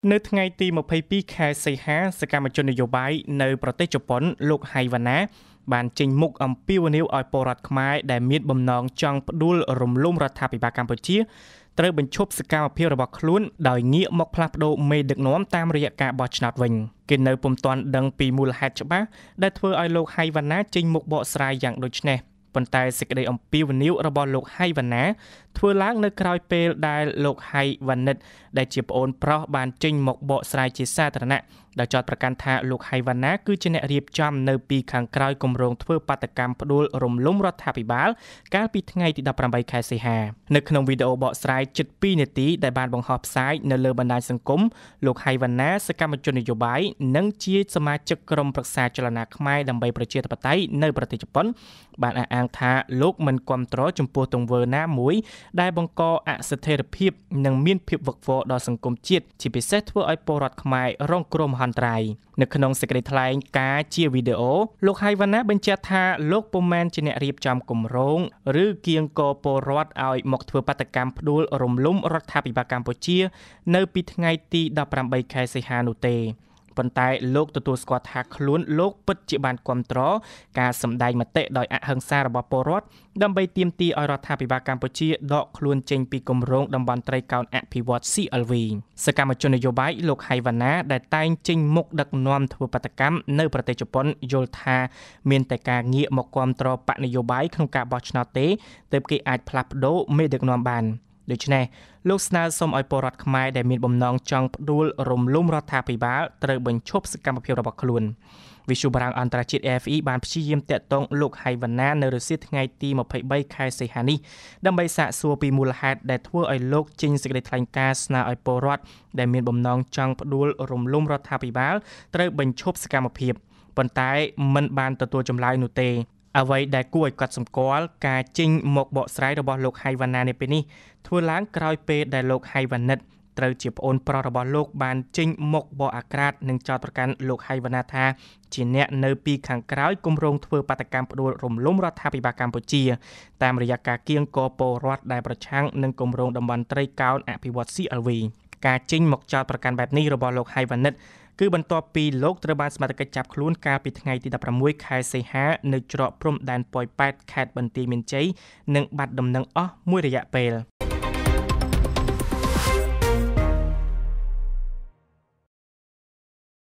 នៅថ្ងៃទី22ខែសីហាសកម្មជននយោបាយនៅប្រទេសជប៉ុនលោកហៃវ៉ាណាបានចេញមុខអំពាវនាវឲ្យពលរដ្ឋខ្មែរដែលមានបំណងចង់ផ្ដួលរំលំរដ្ឋាភិបាលកម្ពុជាត្រូវបញ្ឈប់សកម្មភាពរបស់ខ្លួនដោយងាកមកផ្លាស់ប្ដូរមេដឹកនាំតាមរយៈការបោះឆ្នោតវិញគេនៅពុំទាន់ដឹងពីមូលហេតុច្បាស់ដែលធ្វើឲ្យលោកហៃវ៉ាណាចេញមុខបកស្រាយយ៉ាងដូចនេះប៉ុន្តែសេចក្តីអំពាវនាវរបស់លោកហៃវ៉ាណាធ្វើឡើងនៅក្រោយពេលដែលលោកហៃវ៉ានិតដែលជាប្អូនប្រុសបានចេញមកបកស្រាយជាសាធារណៈដែលចោទប្រកាន់ថាលោកហៃវ៉ាណាគឺជាអ្នករៀបចំនៅពីខាងក្រោយគម្រោងធ្វើបាតកម្មផ្ដួលរំលំរដ្ឋាភិបាលកាលពីថ្ងៃទី18ខែសីហានៅក្នុងវីដេអូបកស្រាយជិត2នាទីដែលបានបង្ហោះផ្សាយនៅលើបណ្ដាញសង្គមលោកហៃវ៉ាណាសកម្មជននយោបាយនិងជាសមាជិកក្រុមប្រឹក្សាចលនាខ្មែរដើម្បីប្រជាធិបតេយ្យនៅប្រទេសជប៉ុនបានអះអាងថាលោកមិនគាំទ្រចំពោះទង្វើណាមួយដែលបង្កអស្ថិរភាពនិងមានភាពវឹកវរដល់សង្គមជាតិជាពិសេសធ្វើឲ្យពលរដ្ឋខ្មែររងគ្រោះមហន្តរាយនៅក្នុងសេចក្តីថ្លែងការណ៍ជាវីដេអូលោកហៃវ៉ាណាបញ្ជាក់ថាលោកពុំមែនជាអ្នករៀបចំគម្រោងឬគៀងគរពលរដ្ឋឲ្យមកធ្វើបាតកម្មផ្ដួលរំលំរដ្ឋាភិបាលកម្ពុជានៅពីថ្ងៃទី18ខែសីហានោះទេប៉ុន្តែលោកទទួលស្គាល់ថាខ្លួនលោកពិតជាបានគាំទ្រការសម្ដែងមតិដោយអហិង្សារបស់ពលរដ្ឋដើម្បីទាមទារឲ្យរដ្ឋាភិបាលកម្ពុជាដកខ្លួនចេញពីគម្រោងតំបន់ត្រីកោណអភិវឌ្ឍ CLV សកម្មជននយោបាយលោកហៃវ៉ាណាដែលតែងចេញមុខដឹកនាំធ្វើបាតកម្មនៅប្រទេសជប៉ុនយល់ថាមានតែការងាកមកគាំទ្របកនយោបាយក្នុងការបោះឆ្នោតទេទើបគេអាចផ្លាស់ប្ដូរមេដឹកនាំបានដូច្នេះលោកស្នើសុំឲ្យពលរដ្ឋខ្មែរដែលមានបំណងចង់ផ្ដួលរំលំរដ្ឋាភិបាលត្រូវបញ្ឈប់សកម្មភាពរបស់ខ្លួនវិទ្យុបារាំងអន្តរជាតិ AFE បានព្យាយាមតាក់ទងលោកហៃវ៉ាណានៅរសៀលថ្ងៃទី23ខែសីហានេះដើម្បីសាកសួរពីមូលហេតុដែលធ្វើឲ្យលោកចេញសេចក្តីថ្លែងការណ៍ស្នើឲ្យពលរដ្ឋដែលមានបំណងចង់ផ្ដួលរំលំរដ្ឋាភិបាលត្រូវបញ្ឈប់សកម្មភាពប៉ុន្តែមិនបានទទួលចម្លើយនោះទេអ្វីដែលគួរឲ្យកត់សម្គាល់ការចេញមកបកស្រាយរបស់លោកហៃវ៉ាណានៅពេលនេះធ្វើឡើងក្រោយពេលដែលលោកហៃវ៉ានិតត្រូវជាប្អូនប្រុសរបស់លោកបានចេញមកបកអាក្រាតនិងចោទប្រកាន់លោកហៃវ៉ាណាថាជាអ្នកនៅពីខាងក្រោយគម្រោងធ្វើបាតកម្មផ្ដួលរំលំរដ្ឋាភិបាលកម្ពុជាតាមរយៈការគៀងគរពលរដ្ឋដែលប្រឆាំងនឹងគម្រោងតំបន់ត្រីកោណអភិវឌ្ឍ CLV ការចេញមកចោទប្រកាន់បែបនេះរបស់លោកហៃវ៉ានិតគឺបន្ទាប់ពីលោកត្រូវបានសមត្ថកិច្ចចាប់ខ្លួនកាលពីថ្ងៃទី16ខែសីហានៅច្រកព្រំដែនប៉ោយប៉ែតខេត្តបន្ទាយមានជ័យនិងបាត់ដំណឹងអស់មួយរយៈពេល